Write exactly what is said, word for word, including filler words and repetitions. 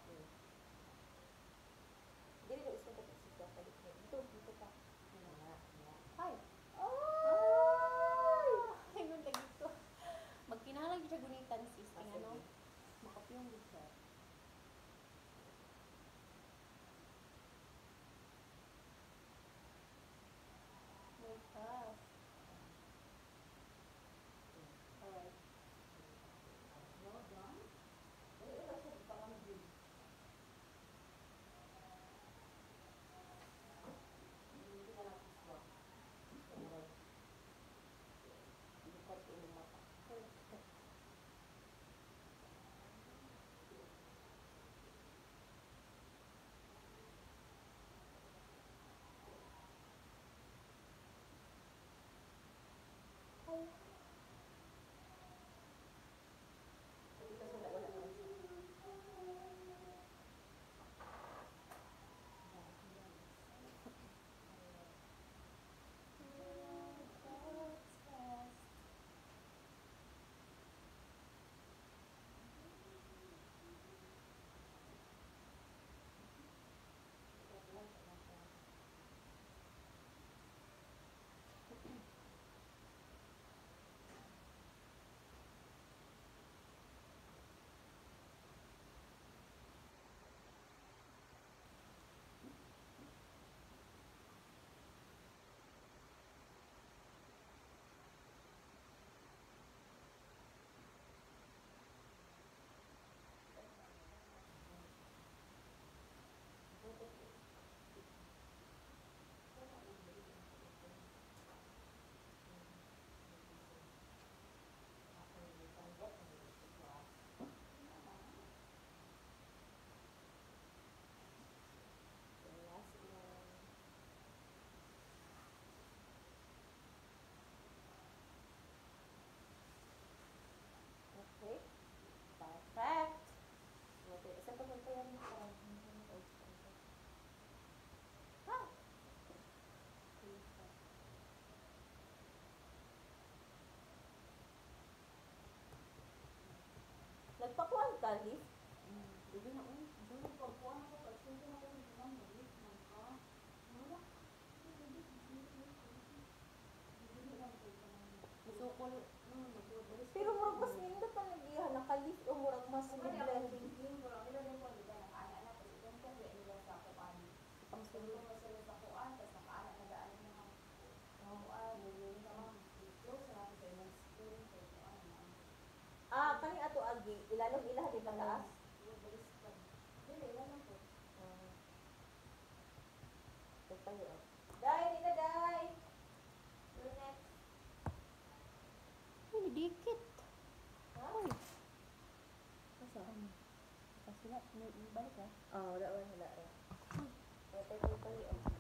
Hmm. Dili ko isang kapit siya palit niya. Dito, dito pa. Nga, nga. Ay! Ay! Ayun lagi to. Magkinahalang siya gunitan sis. Ah, Ang sige. ano, makapiyong din siya. Wait up. Alright. No, done? Dali, wala siya. Parang view. Hindi na lang iswa. Alright. Lipat ko yung mata. Ay. Hindi kasi wala, wala naman siya. Okay. Perfect. Okay. Isa pa ba yan? Parang ha? Nagpakuan ka, Liv? Mm, Dili na un. Doon pagkuhan ako kasi hindi na ako naman Liv. Nangka. Wala. Musukol. Pero murag mas nindot pa nagihan. Naka-live o murag mas Kung kaya blend. akong thinking, kung ang ilan yung kung nila nakaana na, kasi itong kung nila sa kuan. Pang Kung sulod. kung sila sa kuan, tapos nakaana na daan yung mga kuan, yung mga close na sa ilang school, sa kuan. Ah, kani ato agi. Ilalong ilah di pataas. Yung balis ka. Dili, ilan lang po. Ah. Ito tayo. ah. Dai, di na dai. You're next. Ay, dikit. Ha? Ay. Asa? Kasi na, may balik ah. Ah, wala wala wala. Ito tayo tayo.